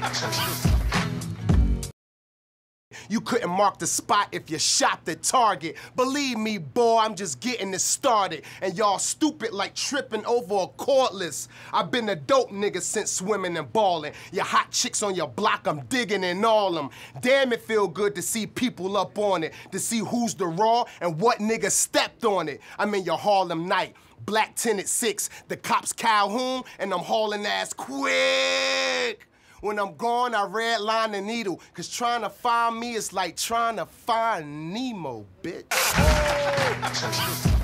You couldn't mark the spot if you shot the target. Believe me, boy, I'm just getting this started. And y'all stupid like tripping over a cordless. I've been a dope nigga since swimming and balling. Your hot chicks on your block, I'm digging in all them. Damn, it feel good to see people up on it, to see who's the raw and what nigga stepped on it. I'm in your Harlem night. Black tinted 6, the cops Calhoun, and I'm hauling ass quick. When I'm gone, I redline the needle, cause trying to find me is like trying to find Nemo, bitch.